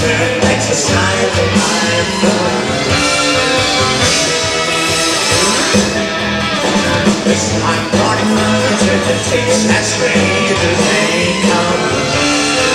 turn makes a smile in my phone. This time partner to the takes as straight as they come.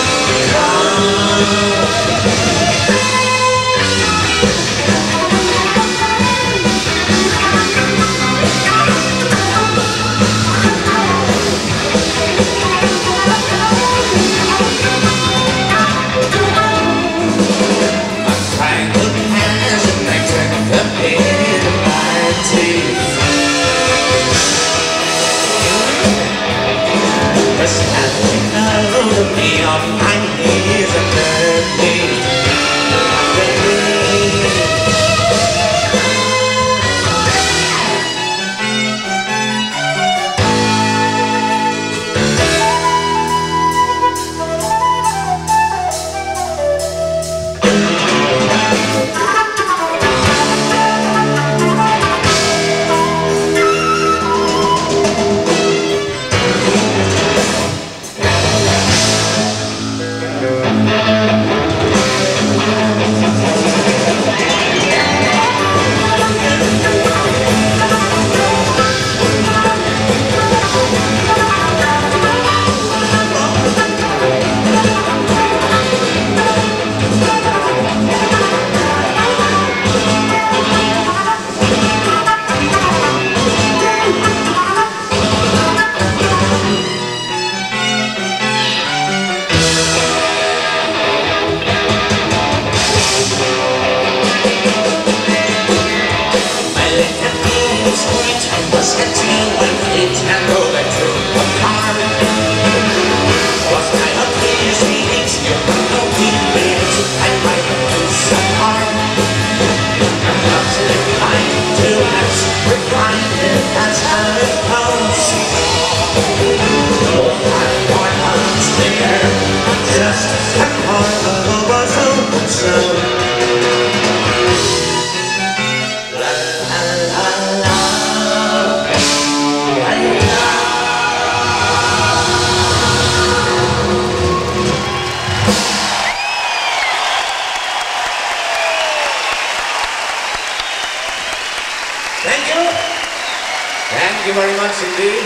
Thank you very much indeed.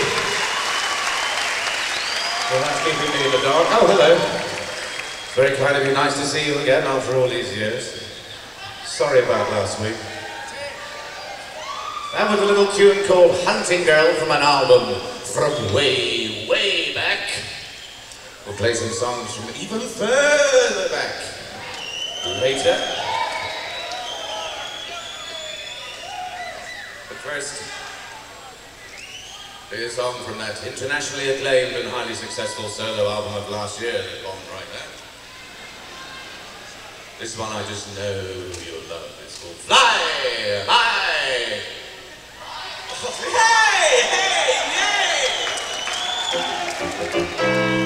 Well, that's keeping me in the dark. Oh, hello. It's very kind of you. Nice to see you again after all these years. Sorry about last week. That was a little tune called Hunting Girl from an album from way, way back. We'll play some songs from even further back later. But first, here's a song from that internationally acclaimed and highly successful solo album of last year that bombed right there. This one I just know you'll love. It's called Fly High. Hey, hey, yay!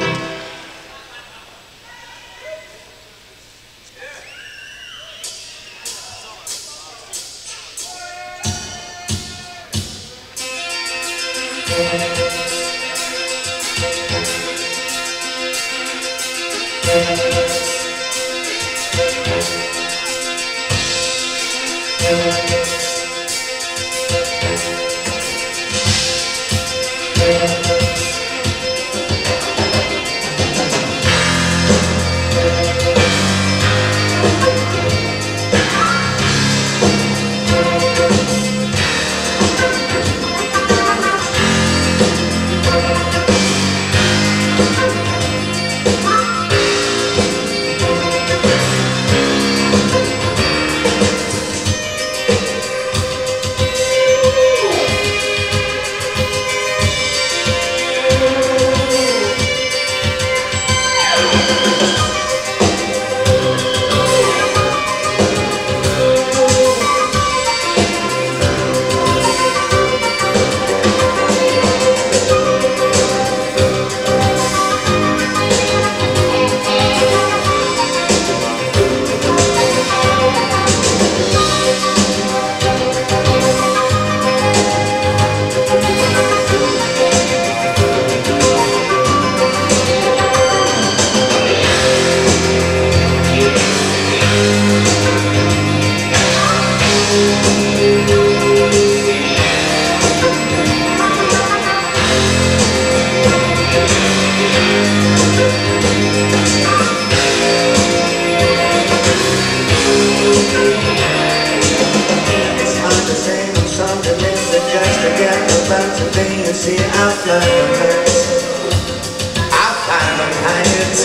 see I fly the night. I fly the night.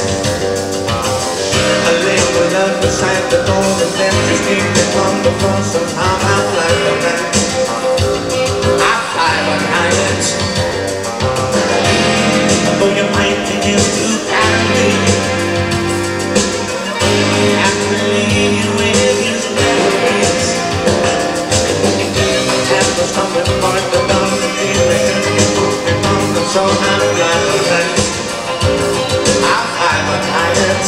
I lay with love beside the door and then just keep it on the floor. Somehow I fly the night. I fly the night. Though you might think it's too kindly, I can leave you with these memories. And the stomach part that doesn't feel like it, so I fly the night. I fly the night.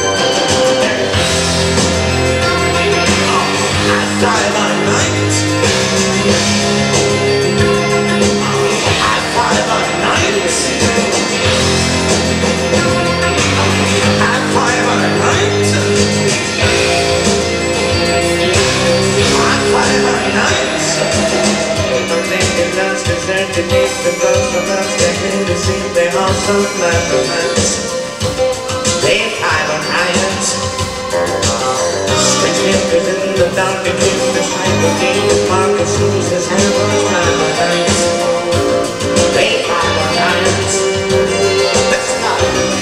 I fly the night. I fly the night. I fly the night. I fly the night. I'm thinking that's deserted to keep the ghosts from us. They need to see they also fly the night. They fly the night. Strange fingers in the dark and keep the strength of King Marcus who's his hand was fly the night. They fly the night. Let's fly.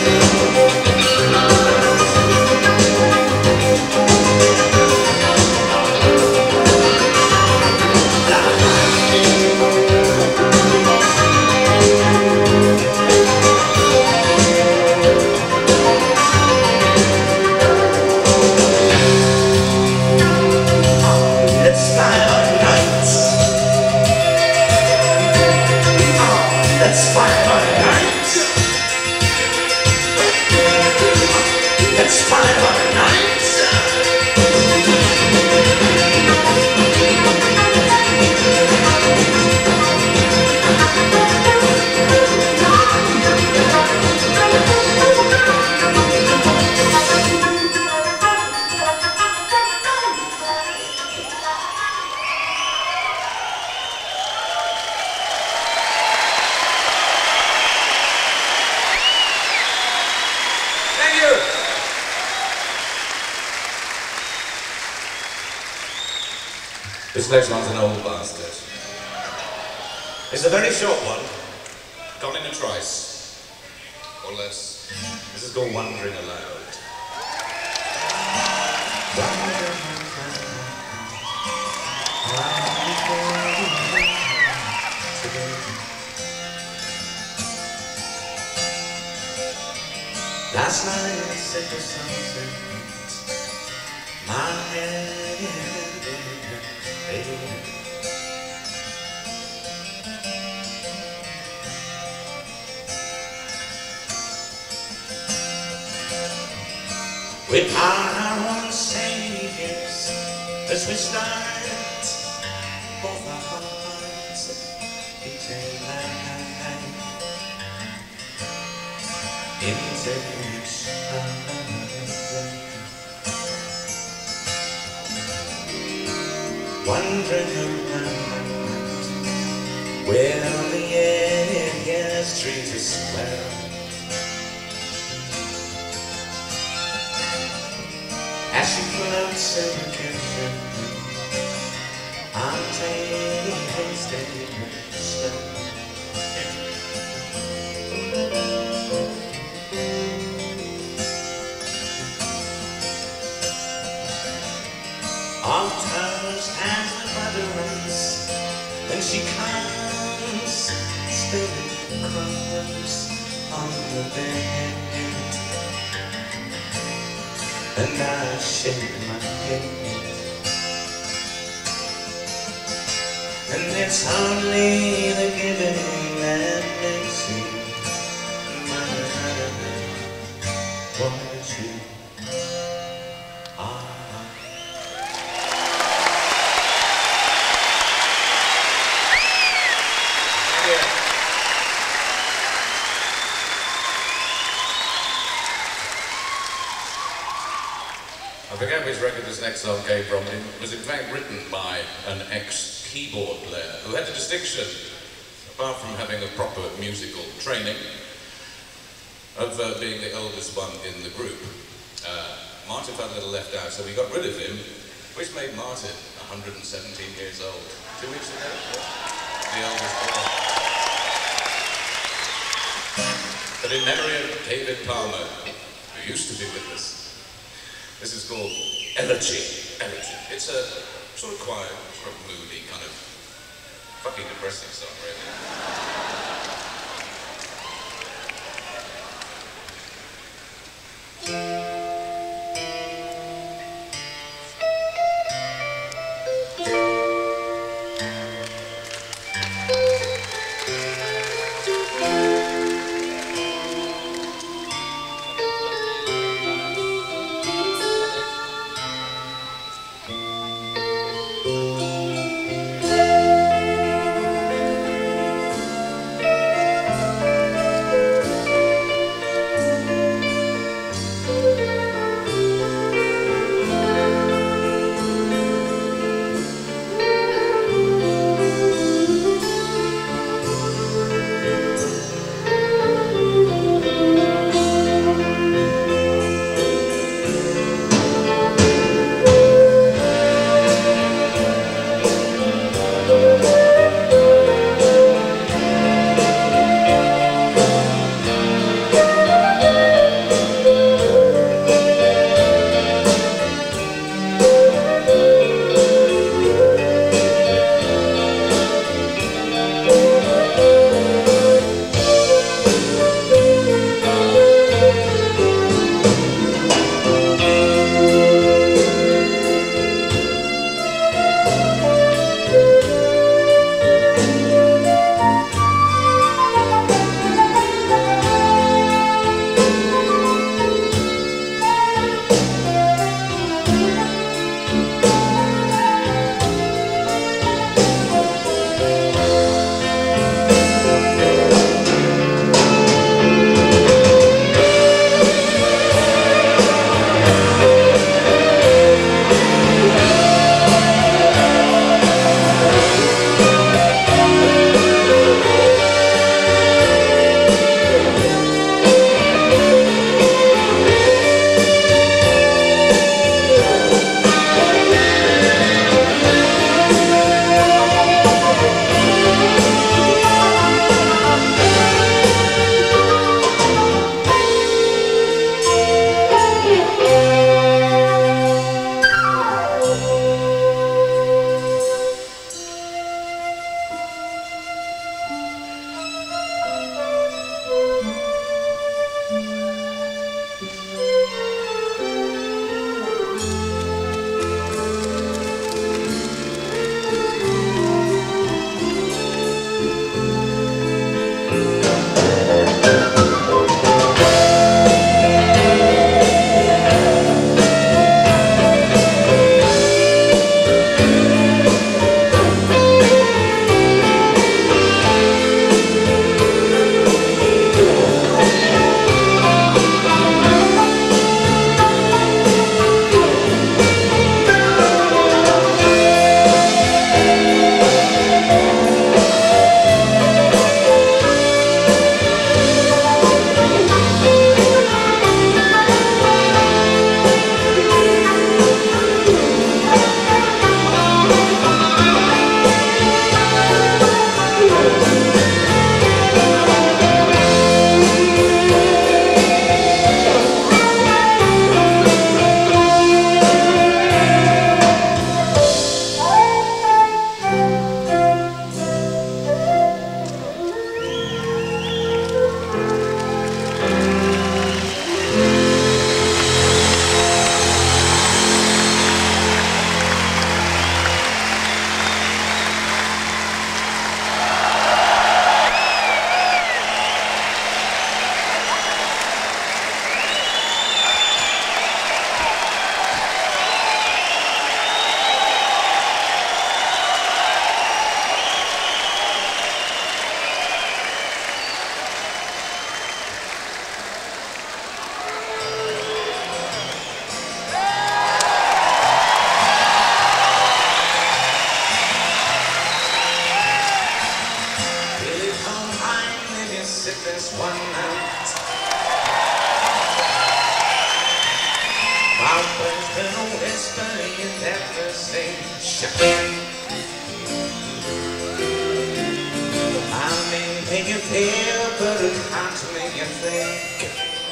This next one's an old bastard. It's a very short one, gone in a trice, or less. This is called Wandering Aloud. Last night I said to sunset, my head baby. We are our own saviors as we start both our hearts beating light into each other. Wondering around where the years treat us well. As she floats in the kitchen, I'm tasting her smell. Of toast as the butter runs, when she comes, spilling crumbs on the bed. And I shake my head, and it's only the giving that makes me mine. What you are. I forget which record this next song came from. It was in fact written by an ex-keyboard player who had the distinction, apart from having a proper musical training, of being the oldest one in the group. Martin felt a little left out, so we got rid of him, which made Martin 117 years old. 2 weeks ago? The oldest boy. but in memory of David Palmer, who used to be with us. This is called Elegy. Elegy. It's a sort of quiet, sort of moody, kind of fucking depressing song, really. I may make you feel, but it can't make you think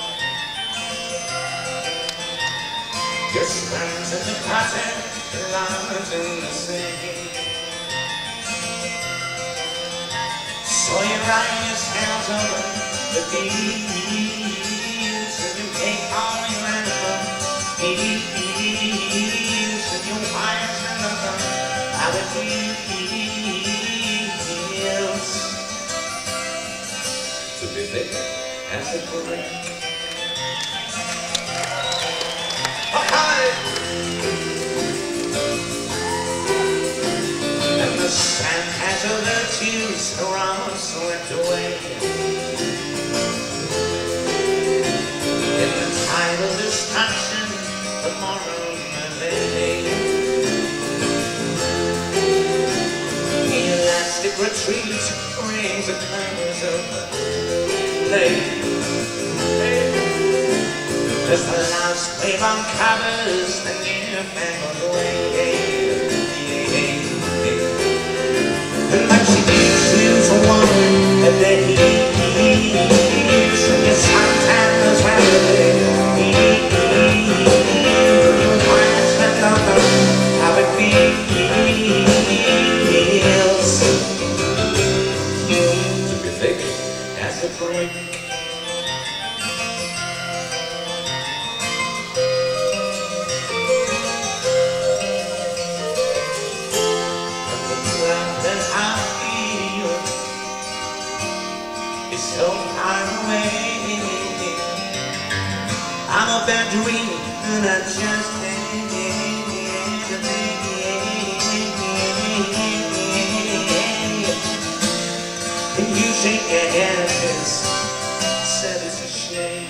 your friends in the party, the lovers in the sea. So you ride your sails over the fields, and you take all your animals, and your wives and other out of fields to be thick as a brick. And the sand has all the tears around swept away. In the tide of destruction, the morrow lay. The elastic retreat rings the clouds of the lake. As the last wave uncovers the newfangled way. And like she gives you for one a day, so your suntan as well as your clients that don't know how it feels to be thick as a brick. So far away, I'm a bad dream, and I just and you shake your head at this, said it's a shame.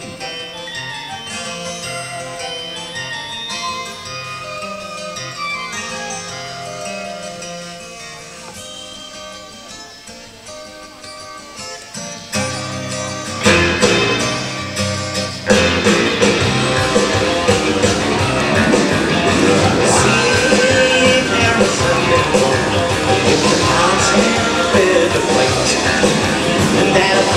And that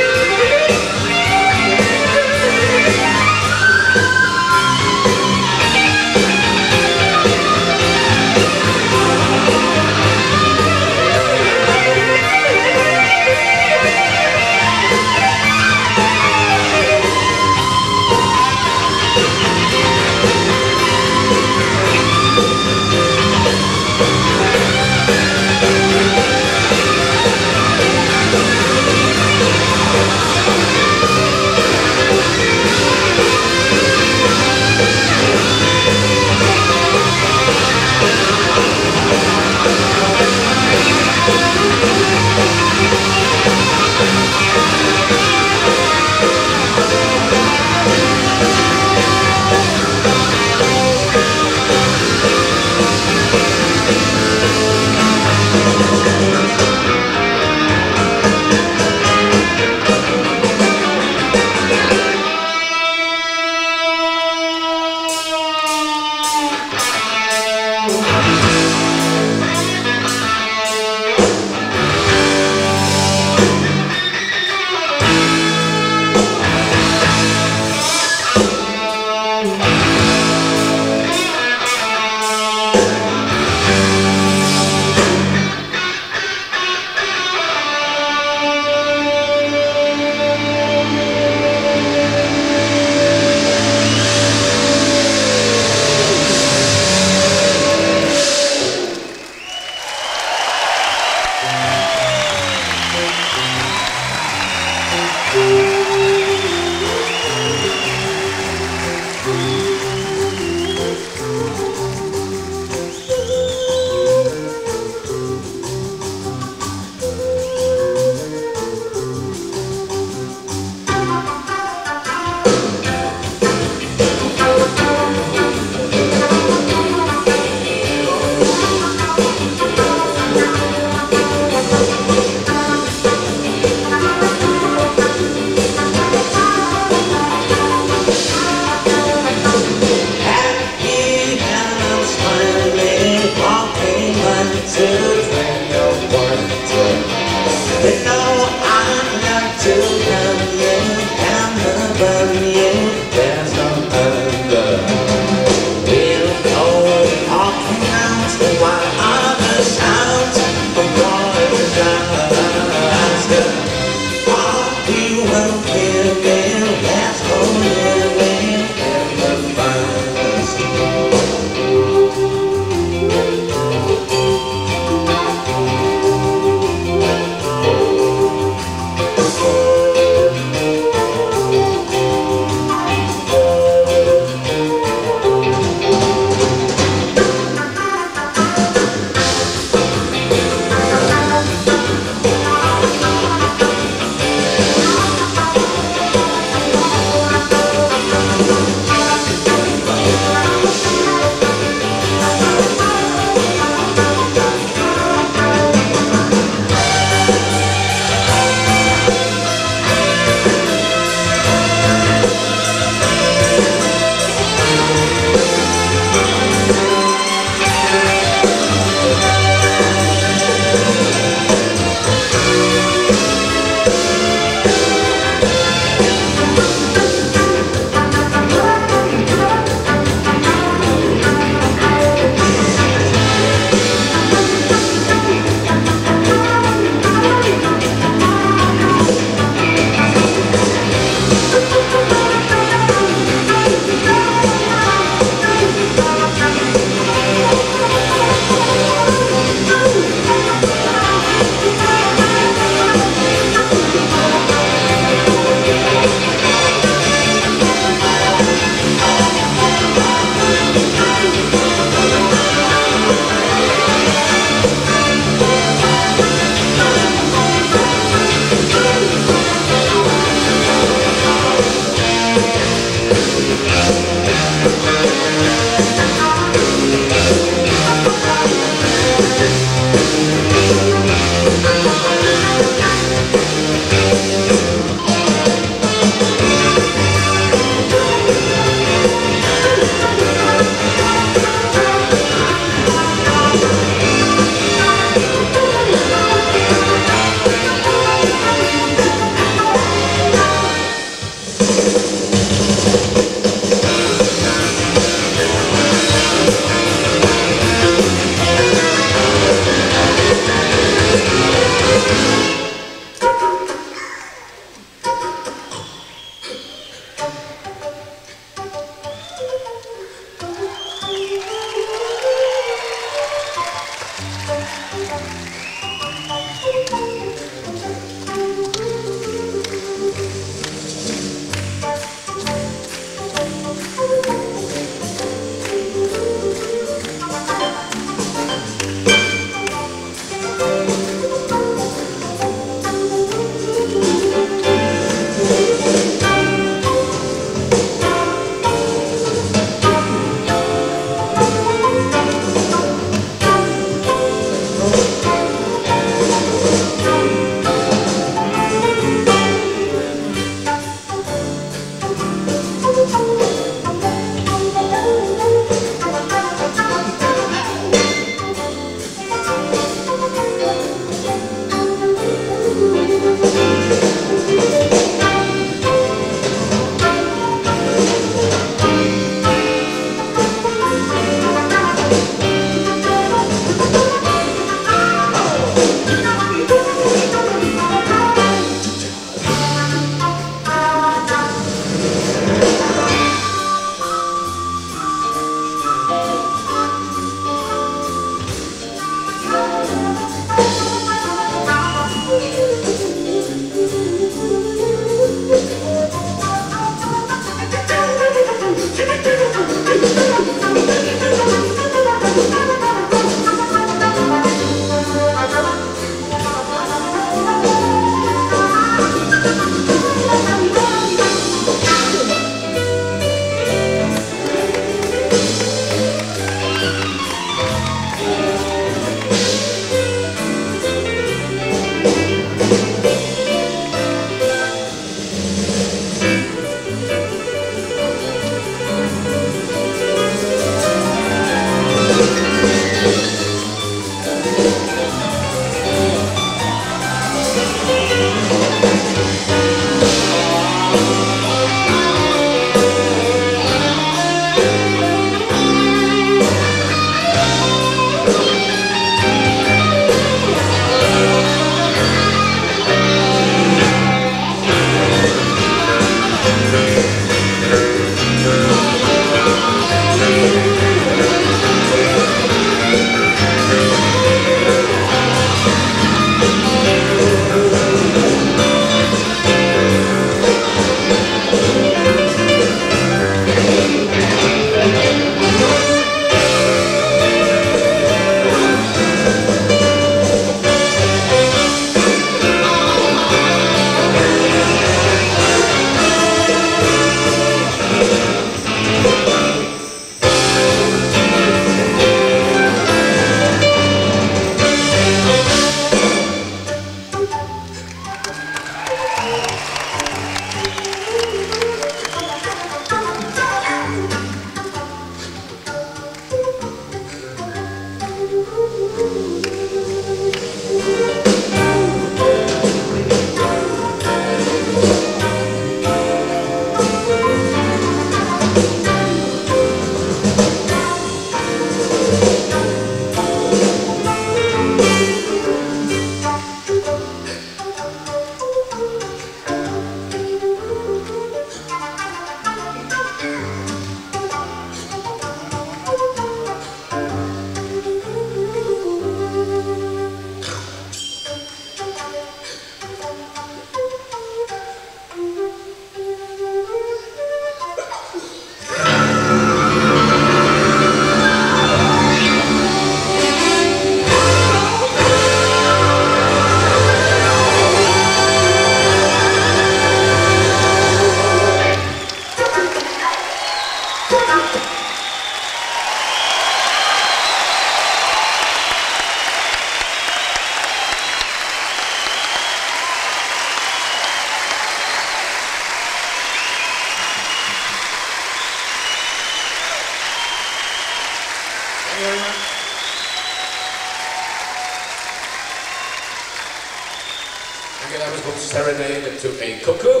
Okay, that was called Serenade to a Cuckoo.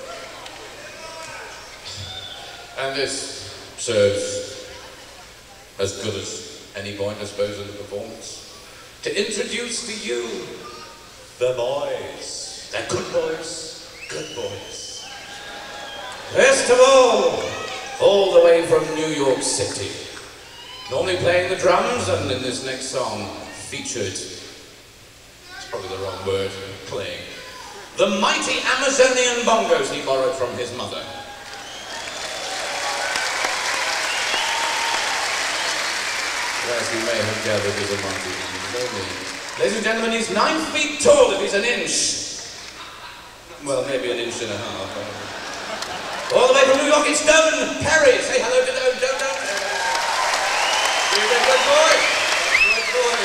And this serves as good as any point, I suppose, in the performance. To introduce to you the boys. They're good boys, good boys. First of all the way from New York City. Normally playing the drums, and in this next song, featured, it's probably the wrong word, playing, the mighty Amazonian bongos he borrowed from his mother. as he may have gathered, is a mighty man. No mean. Ladies and gentlemen, he's 9 feet tall if he's an inch. Well, maybe an inch and a half. All the way from New York, it's Don Perry. Say hello to Don. He's a good boy. Good boy.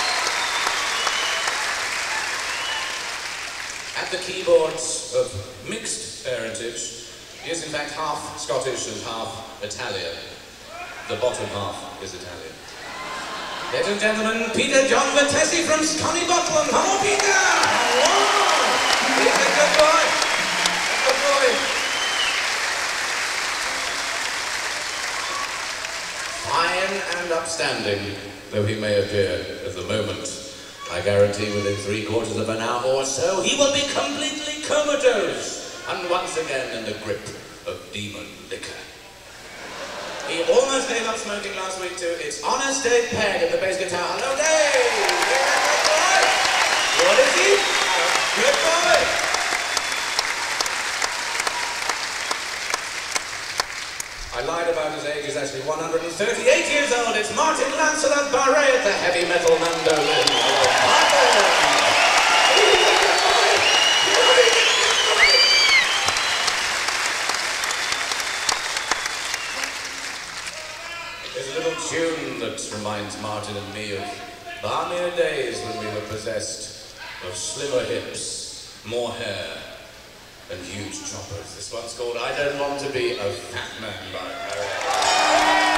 At the keyboards of mixed parentage, he is in fact half Scottish and half Italian. The bottom half is Italian. Ladies and gentlemen, Peter John Vertesi from Scotty Botland. Hello, Peter! Hello! He's a good boy. A good boy. Fine and upstanding, though he may appear at the moment, I guarantee within 3/4 of an hour or so, he will be completely comatose and once again in the grip of demon liquor. He almost gave up smoking last week too. It's Honest Dave Pegg at the bass guitar. Hello, Dave! Good boy! What is he? Good boy! I lied about his age. He's actually 138 years old. It's Martin Lancelot Barret at the heavy metal mandolin. Hello, Martin! There's a little tune that reminds Martin and me of balmier days when we were possessed of slimmer hips, more hair, and huge choppers. This one's called I Don't Want to Be a Fat Man by Barret.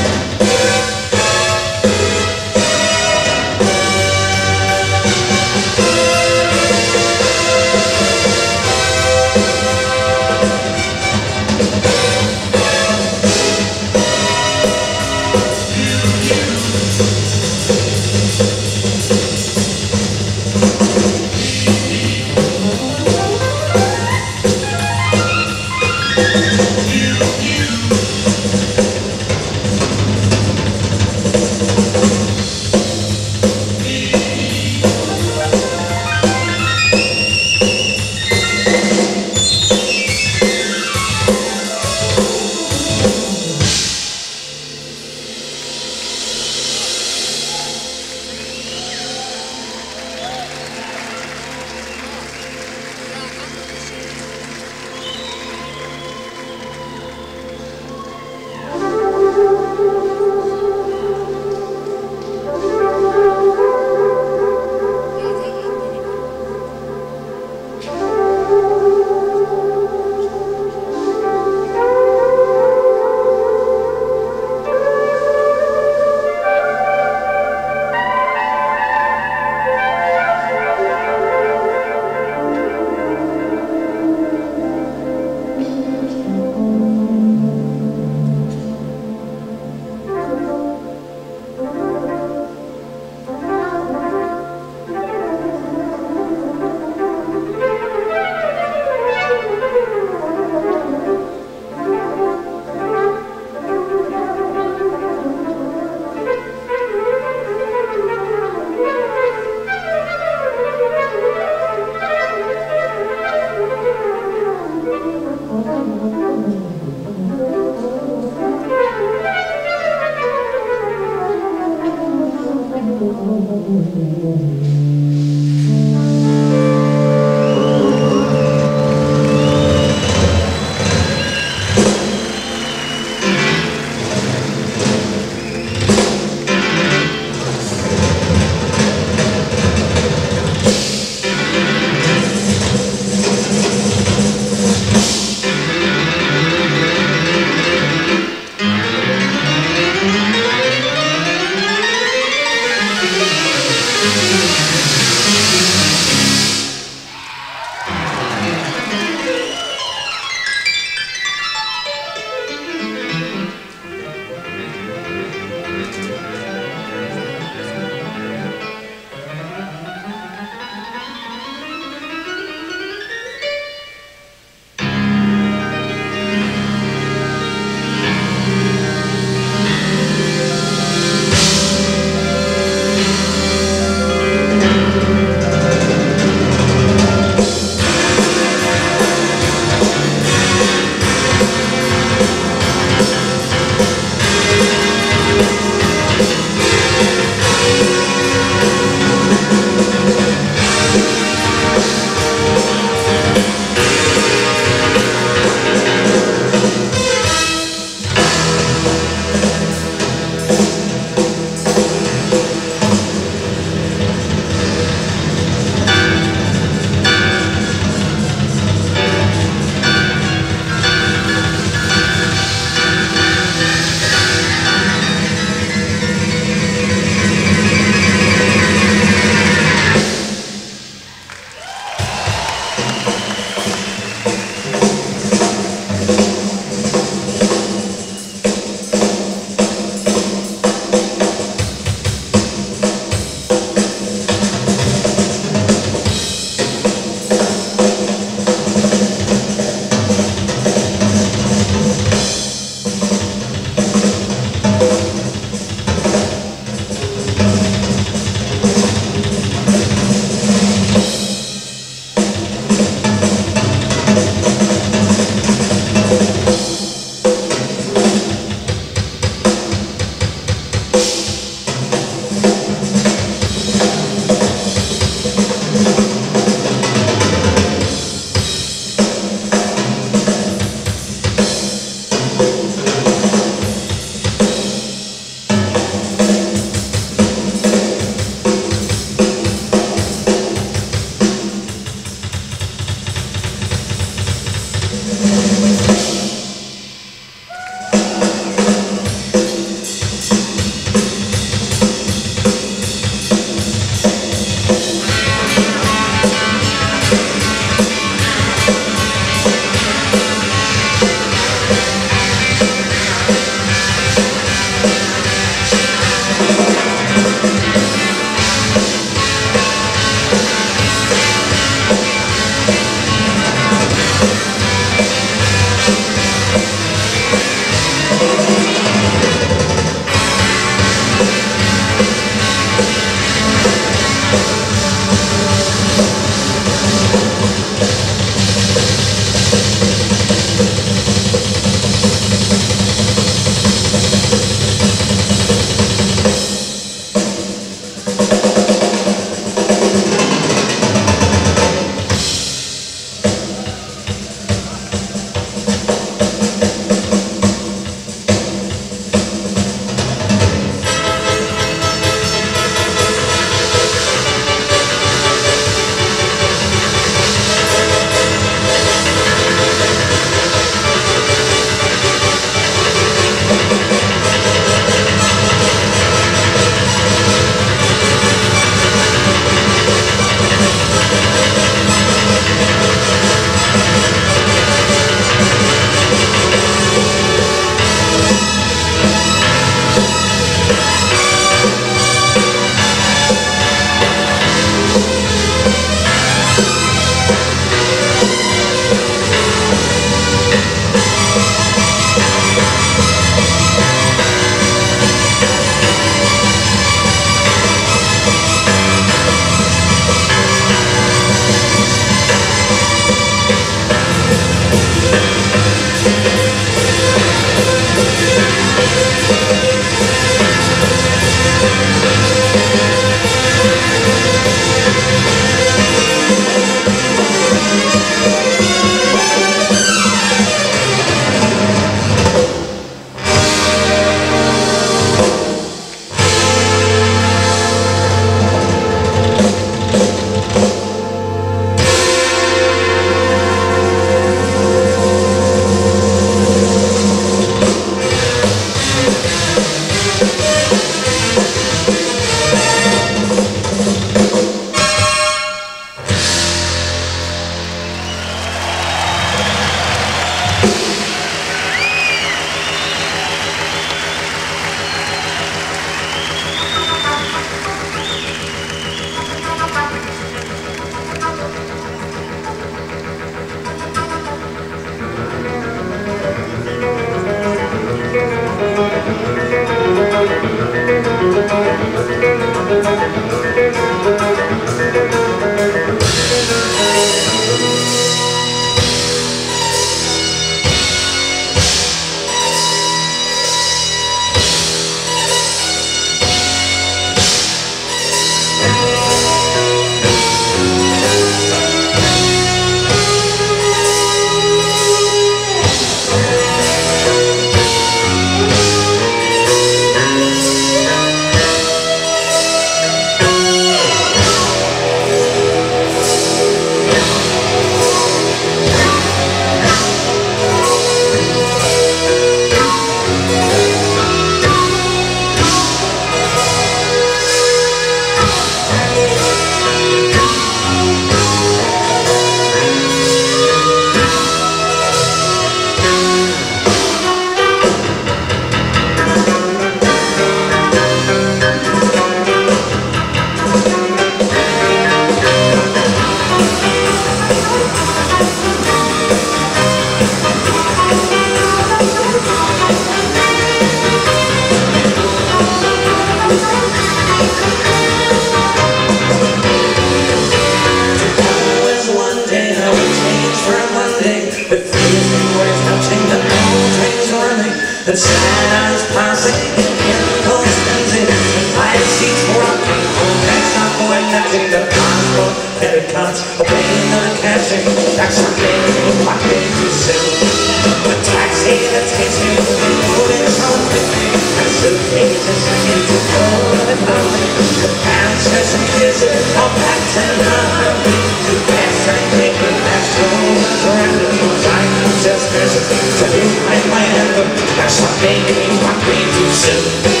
The shadows passing in chemicals dancing, and light seats rocking, home that's not going nothing. The passport, credit cards, obeying the cashing. That's something what they do soon. The taxi that takes me to the moving so quickly, and suitcases begin to fall and nothing. The dancers and kisses all back to nothing. The best I take the last moments random. I just visit to do my anthem. That's something what we do soon.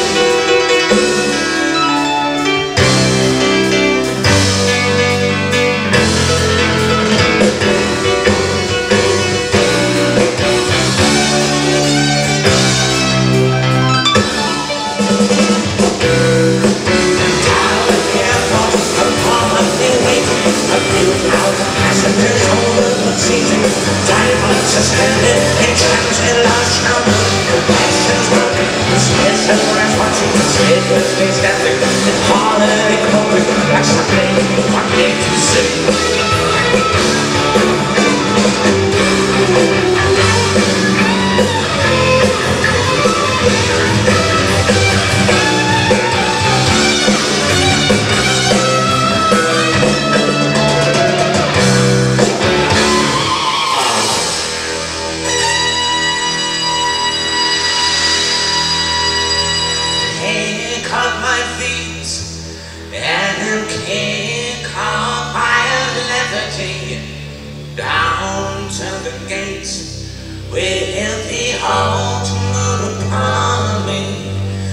Suspended in times in lost numbers, connections broken, spaces where I'm watching, spaces face dancing, and quality coping, that's something what they do soon. Down to the gates with the ultimate upon me.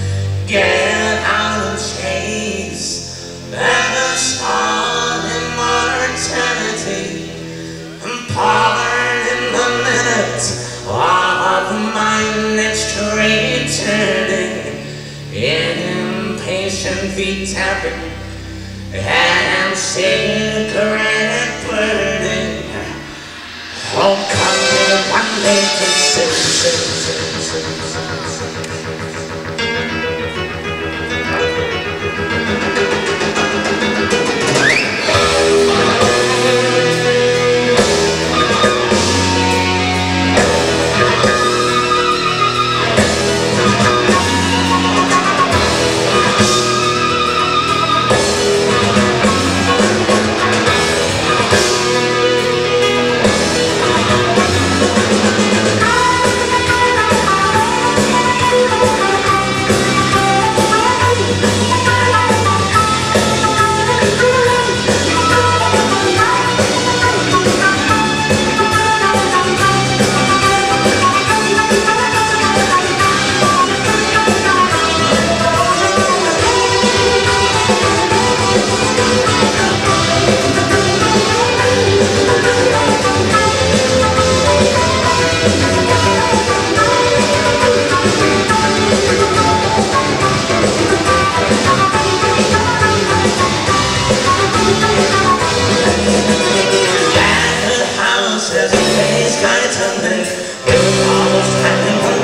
Get out of chase and start immortality, and pardon in the minutes of my next returning. Impatient feet tapping and cigarette burning. Homecoming one day to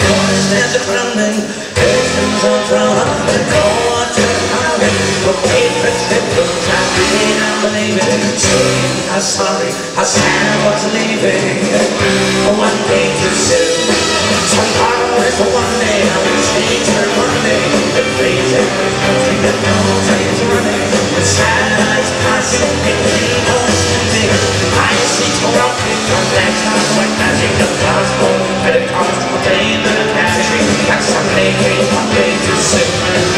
crumbling, curtains are drawn, the door to the sorry, I said I was leaving one day too soon. Tomorrow is the one day I will change her one day. The crazy country that no trains running. The satellites passing, it ain't no sleeping. I see to rocket from that time when magic the clouds go. But it comes to a day that I catch it. That someday came one day too soon.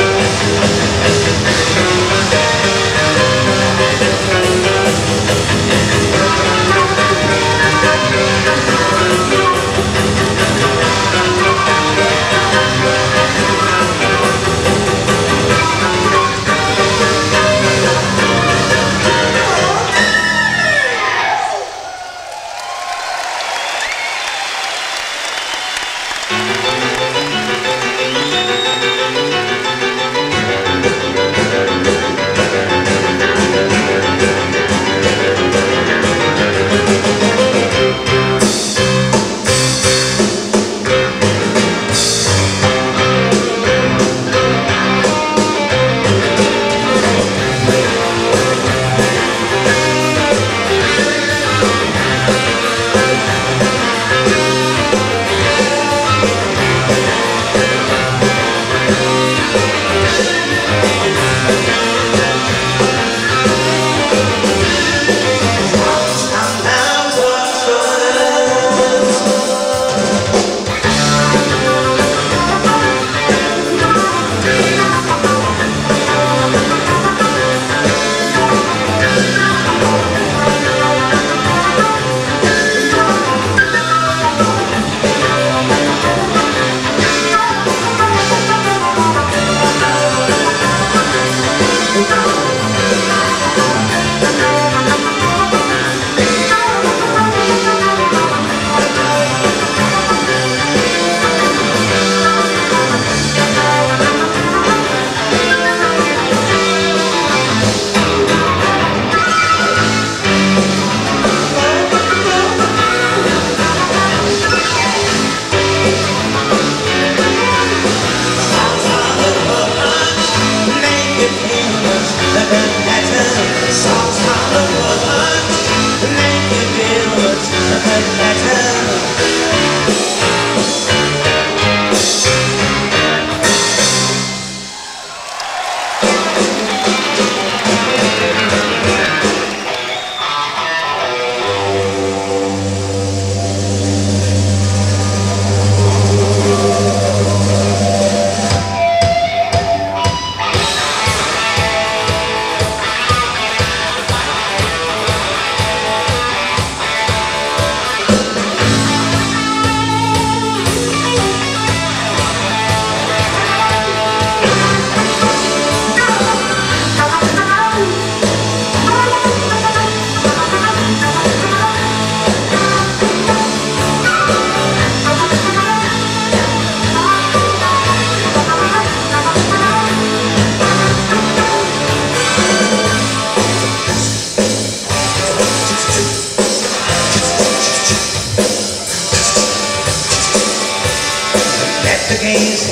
His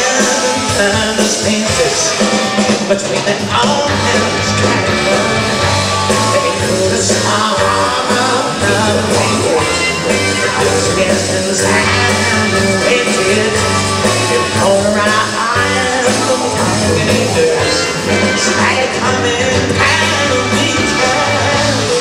head and the spaces between the arm and his triangle. They could have swallowed the paper. I was against his hand and waited. It pulled around eyes from alligators. Started coming and returns.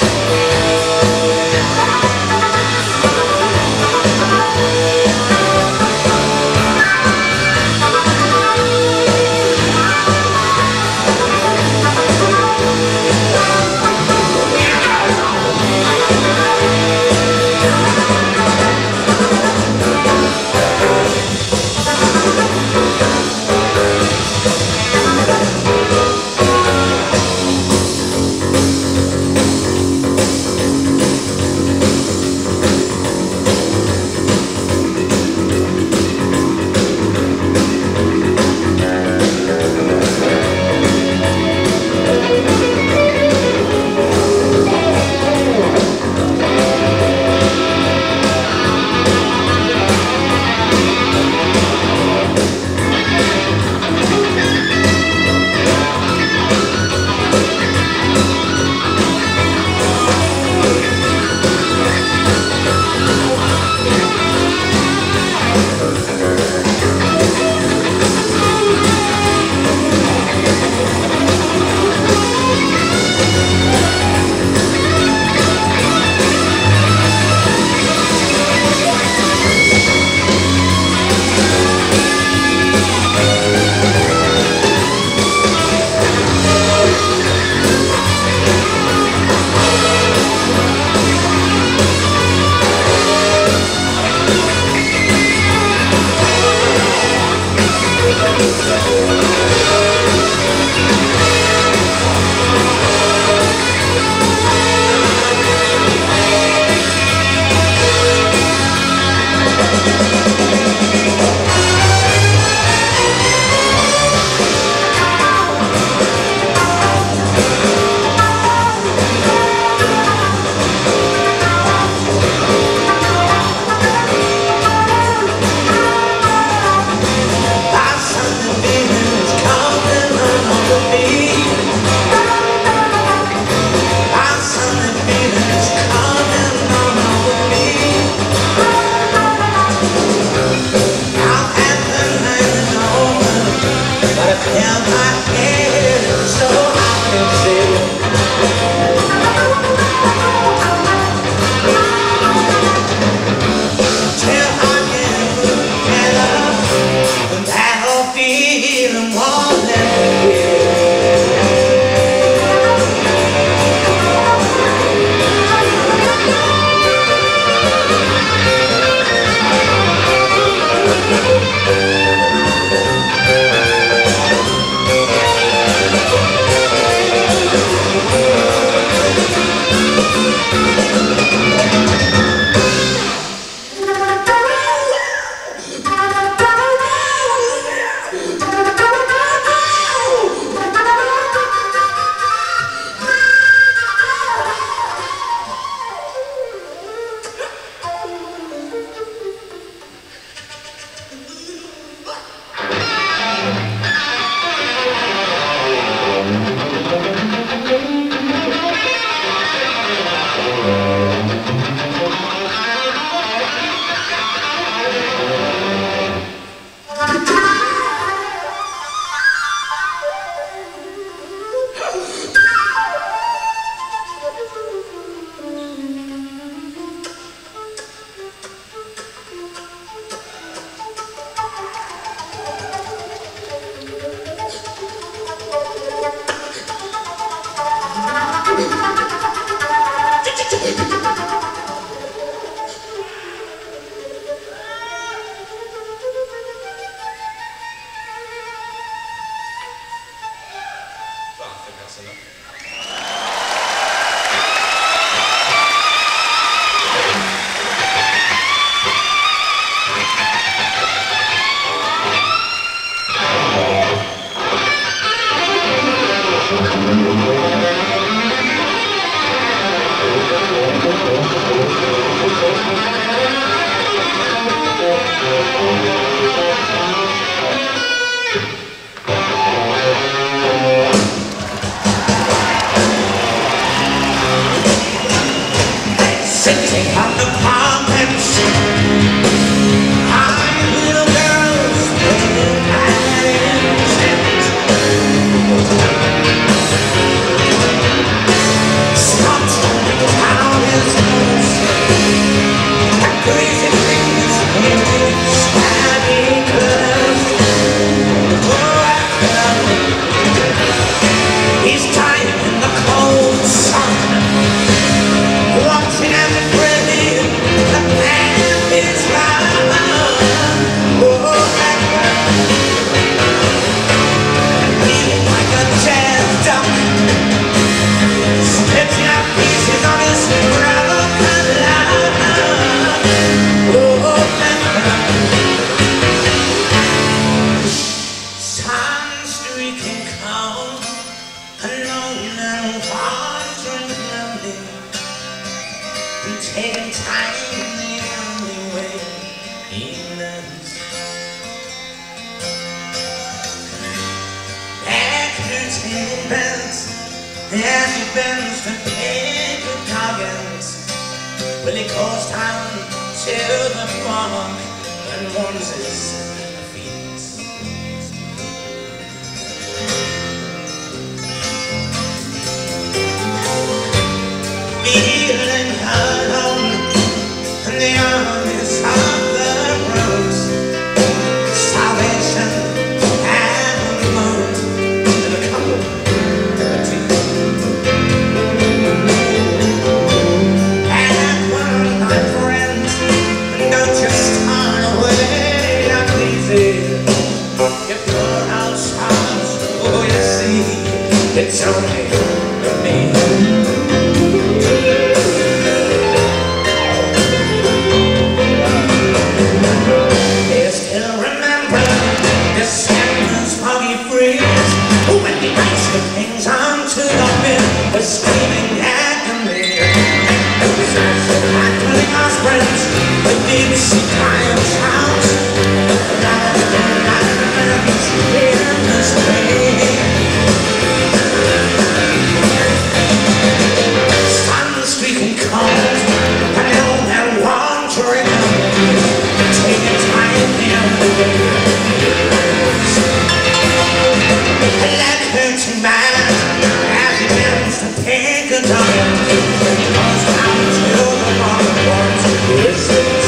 as he bends to pick the targets. Well, he goes down to the park and warms his feet. Feeling alone in the armies of the rose, salvation and love in a cup of tea. And one of my friends, don't just turn away that easy. You pour out stars, oh you see, it's only me. Screaming agony, I'm putting our friends, the deep sea triumphs out. In the street, sun streaking cold, I know they're wandering, taking time in the way. Let her to man as he bends to take a time. Goes down to the bottom ones to distance.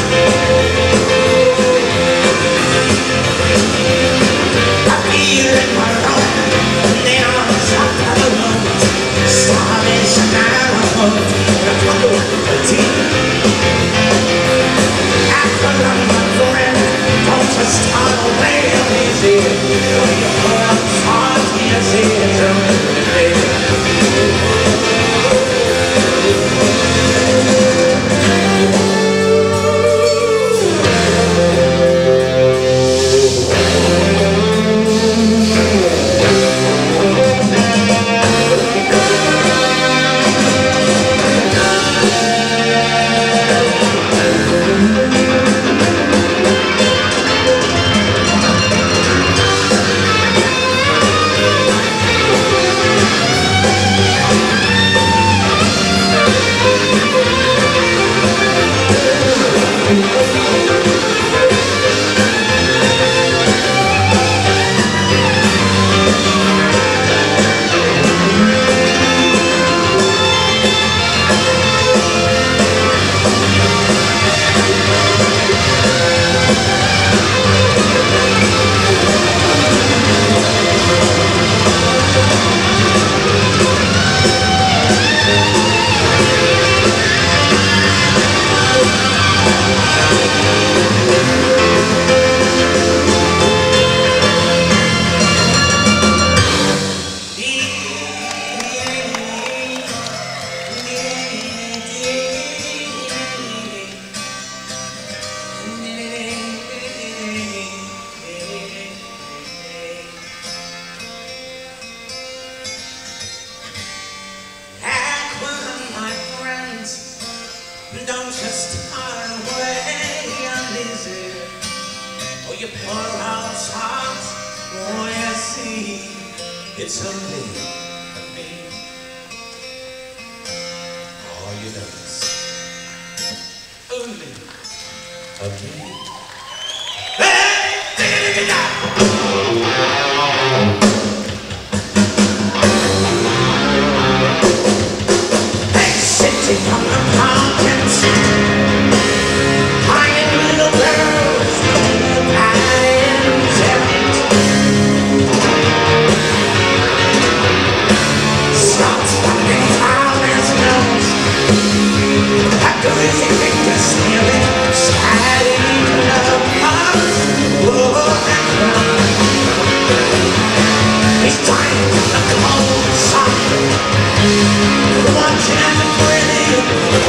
I feel in my own, the arms of the road. Starvation and a hope, a cup of tea. After long, my friend, don't just turn away easy. When you put up stars, you see it's only me. Don't just turn away uneasy. Oh, you pour out heart, oh, you see, it's only me. All you notice, only me. Hey, sitting on the mountains, crying little girls, crying tent. Starts running out his nose, after his fingers stealing, sliding love hearts. Whoa, he's dying in the cold sun, watching the pretty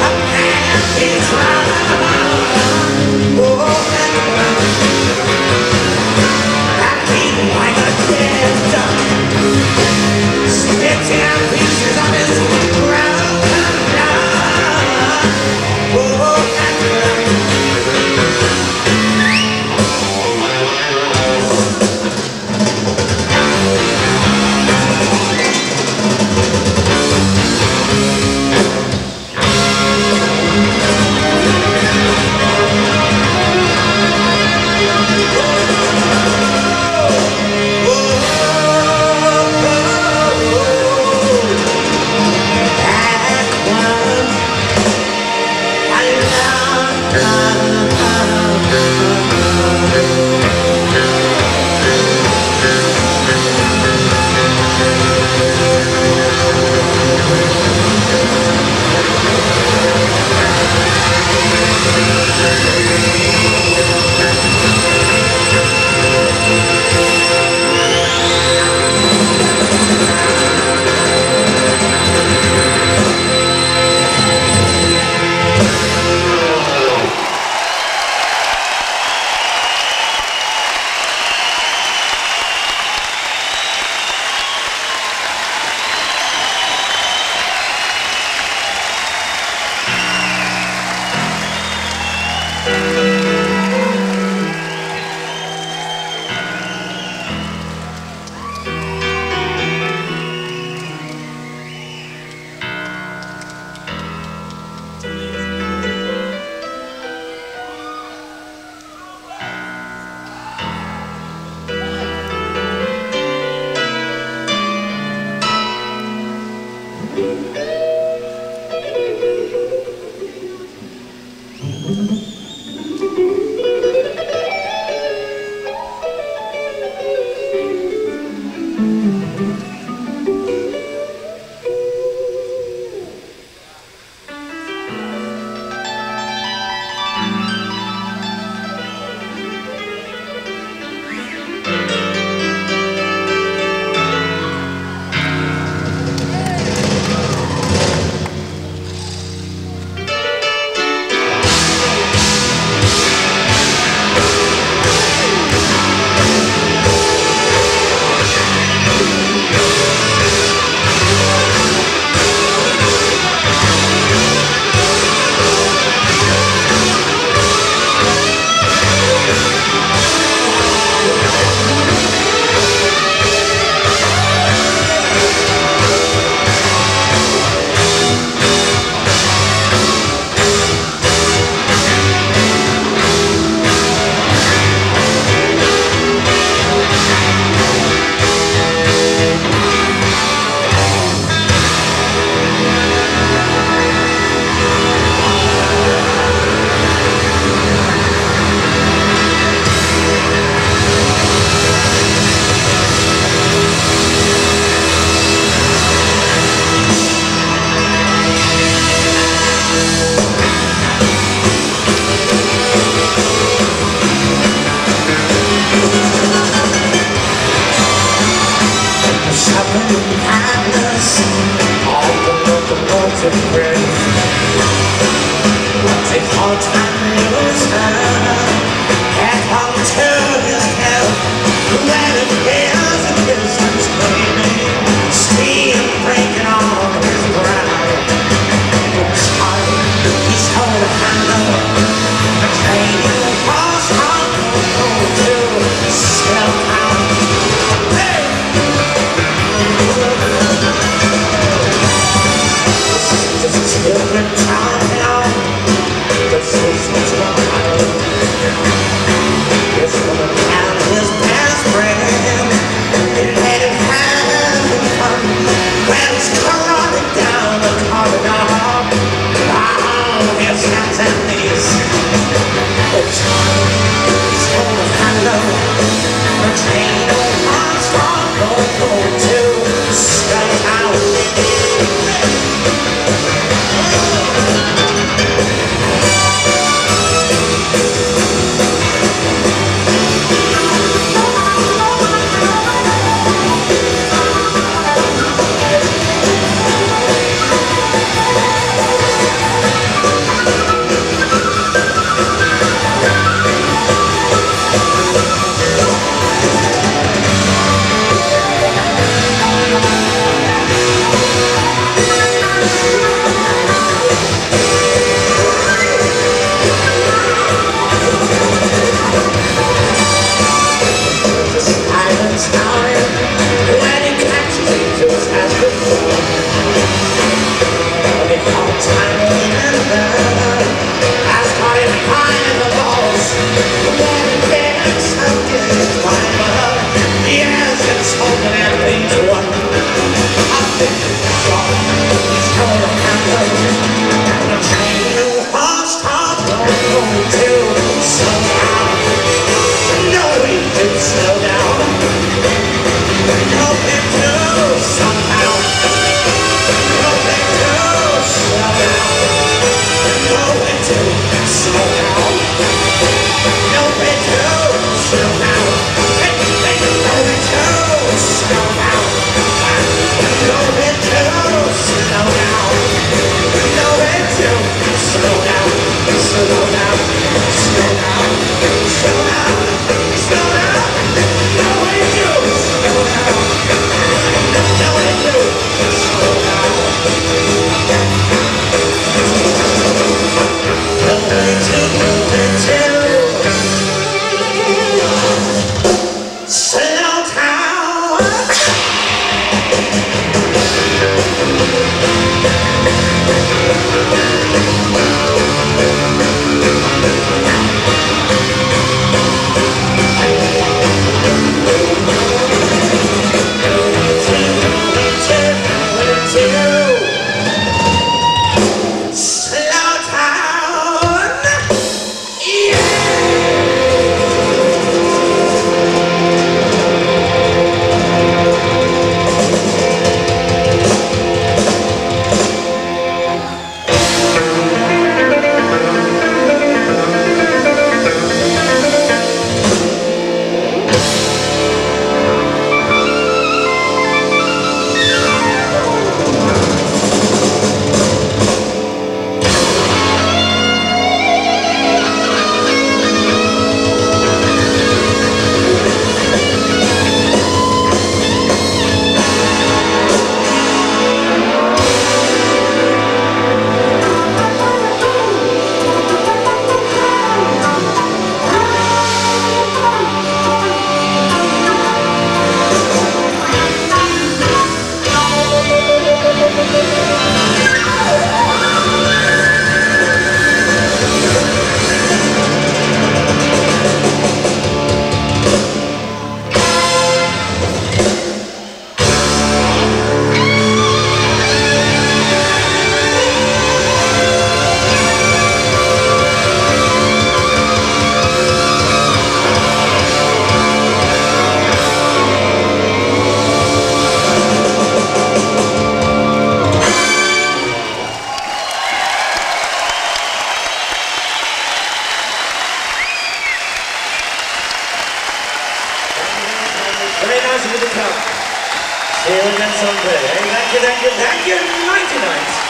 Slow down. very nice of you to come. See you again someday. Thank you, thank you, thank you. Nighty night.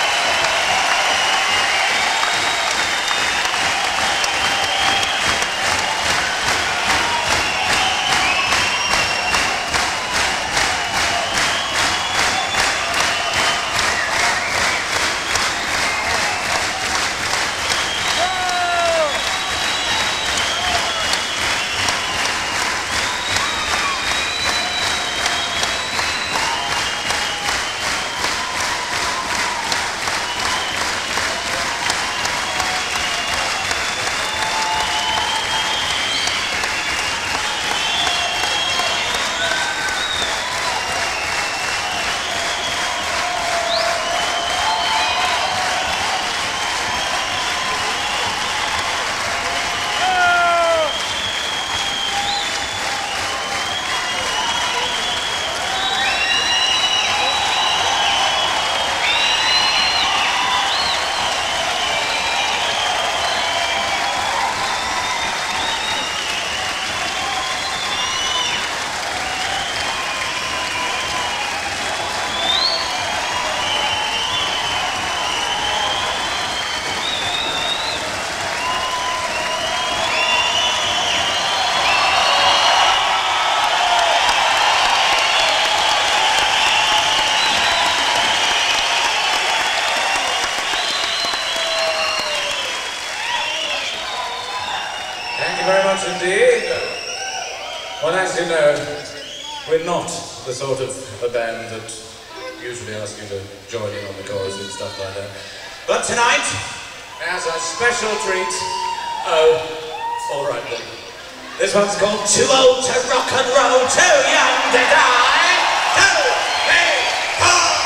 Thank you very much indeed. Well, as you know, we're not the sort of a band that usually ask you to join in on the chorus and stuff like that. But tonight, as a special treat, oh, all right then. This one's called Too Old to Rock and Roll, Too Young to Die. 2, 3, 4.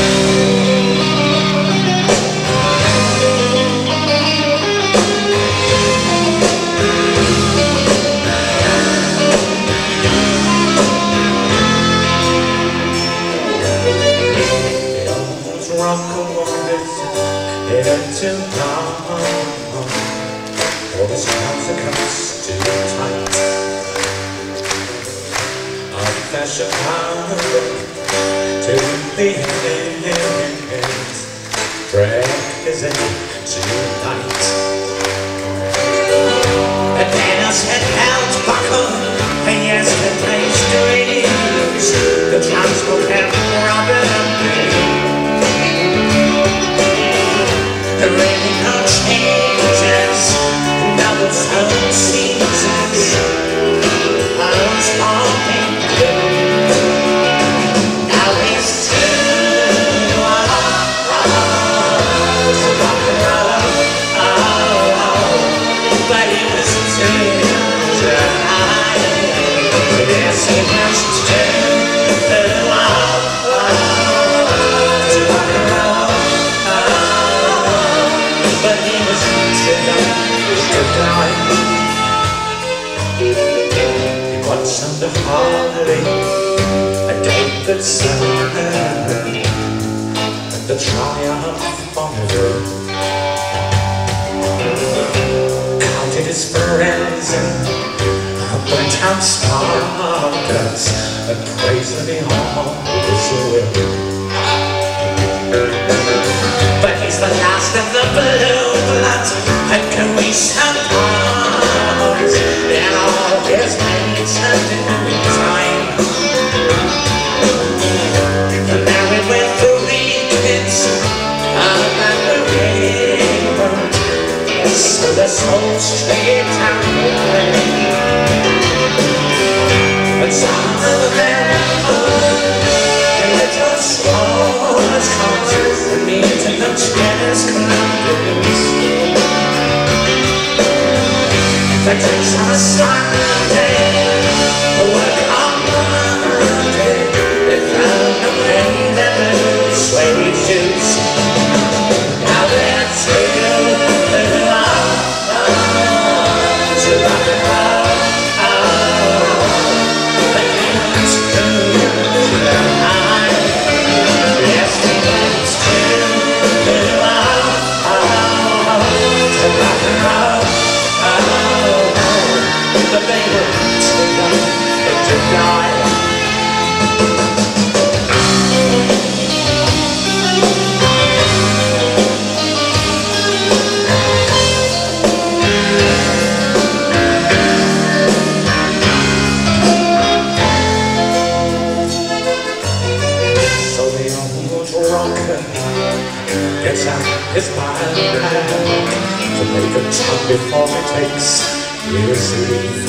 Too long, all this trouser comes too tight. Old-fashioned hard to the end. Breakfast tonight. The dance had held buckle for yesterday's dreams. The transport had robbed the rain no changes, double sun seasons. I was pumping, now it's too hard to rock and roll. Oh, but it was too high. Yes, it was too hard to rock and roll. But he was too young to die. He watched under holiday a day that sun and the triumph on the road. Counted his friends and burnt out sparkers and praised them all his will. But he's the last of the blue bloods and Carisha Pons, and all his mates are doing time. They're married with 3 kids and the railroad, so the soul straight down the way. But some of them little swallows come me to the jealous clouds. That takes on a Sunday, work on Monday. They found a way that the suede shoes. Now they're too long to rock and roll. But they want to high. Yes, they want to rock and roll. But they were his mind to make a tongue before he takes his leave.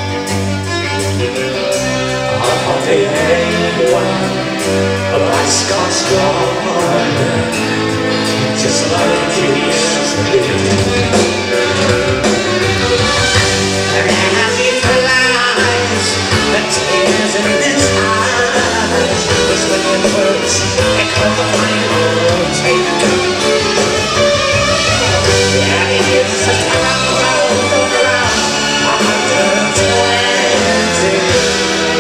The A1, a black Scotch dog, just like he used to be. And as he flies, the tears in his eyes, whistling words echo the final take. And he gives us around 120.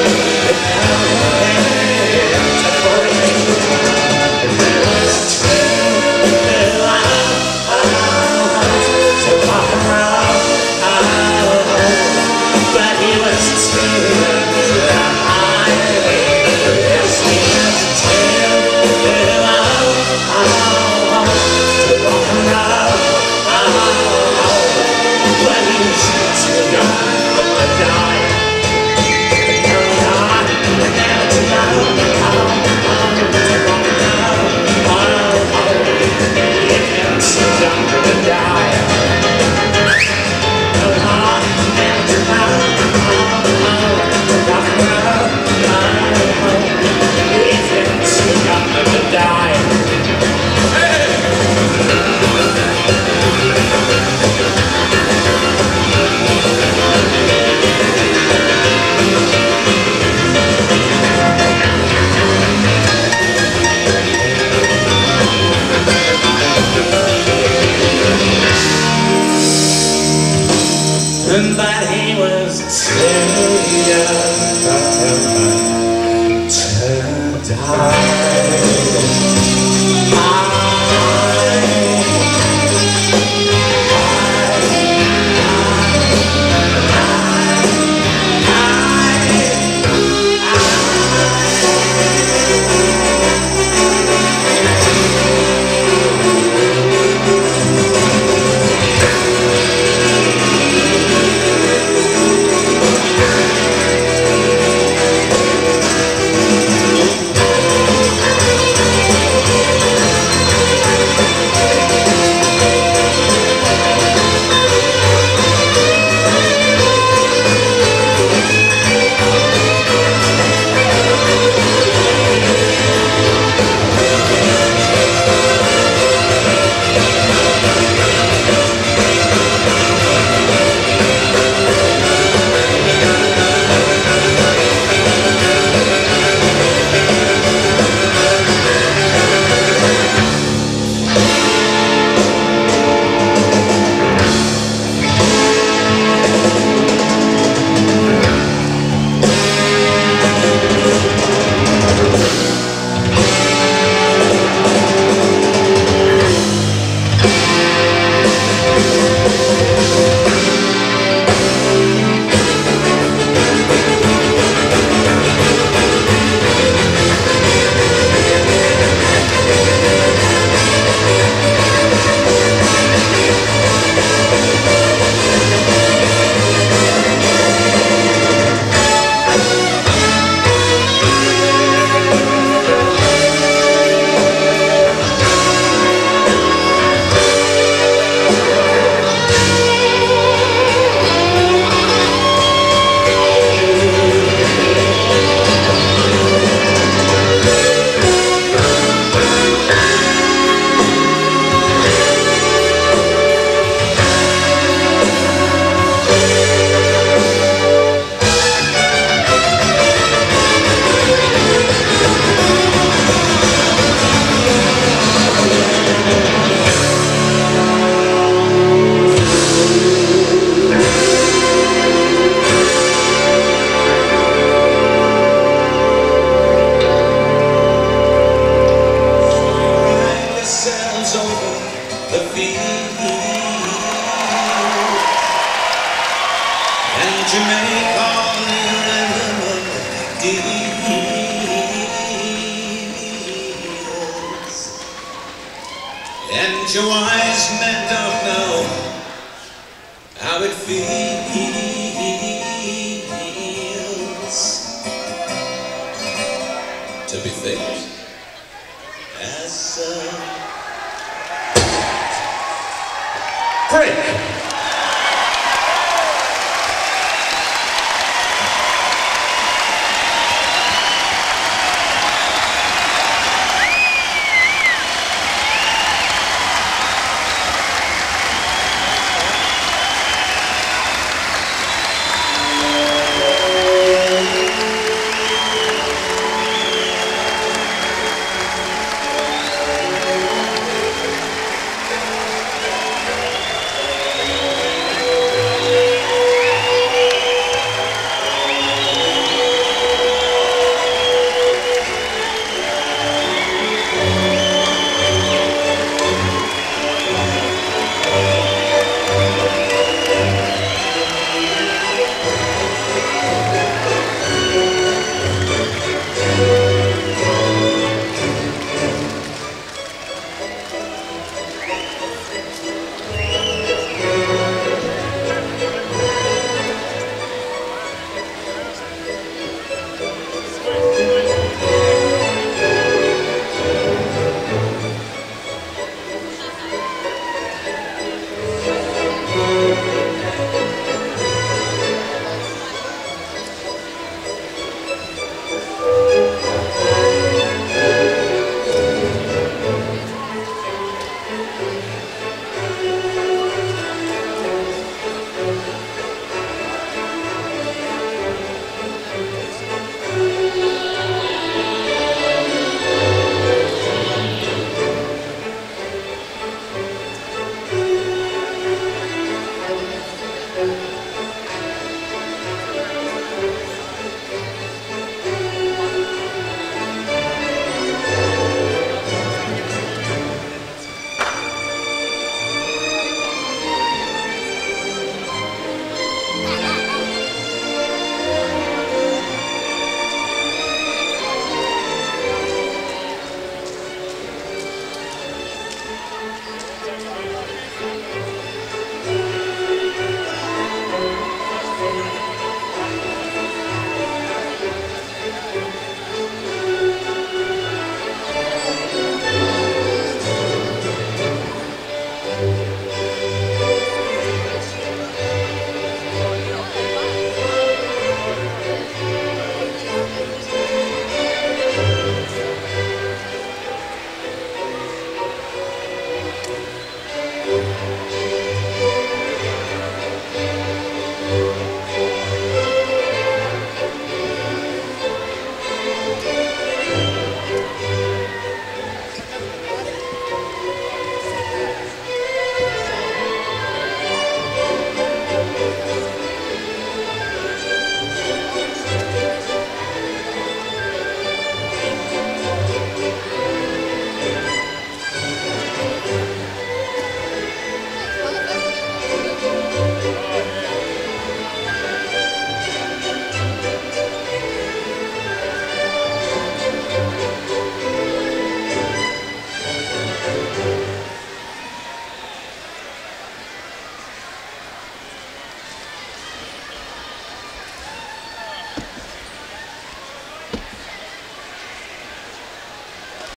But he was too young to die. to make all the deals. And your wise men don't know how it feels.